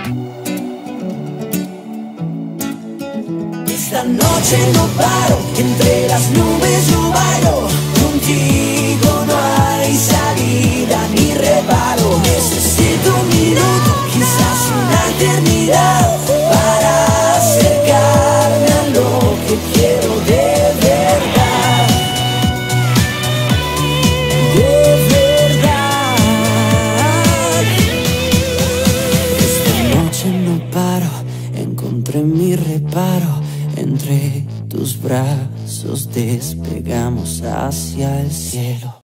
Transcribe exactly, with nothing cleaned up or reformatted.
Esta noche no paro, entre las nubes yo bailo. Contigo no hay salida ni reparo. Necesito un minuto, quizás una eternidad, para acercarme a lo que quiero de verdad. De verdad. Esta noche no paro, encontré mi reparo. Entre tus brazos despegamos hacia el cielo.